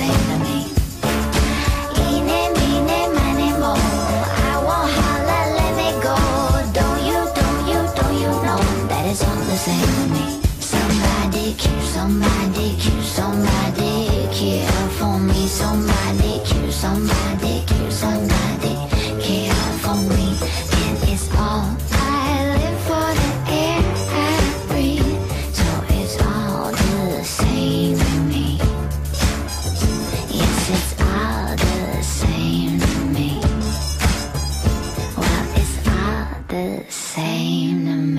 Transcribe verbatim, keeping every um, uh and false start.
same to me. Eeny, meeny, miny, mo, I won't holler, let me go. Don't you, don't you, don't you know that it's all the same to me? Somebody cute, somebody cute, somebody care for me. Somebody cute, somebody cute, somebody care for me. And it's all I live for, the air I breathe. So it's all the same to me. Yes, it's all the same to me. Well, it's all the same to me.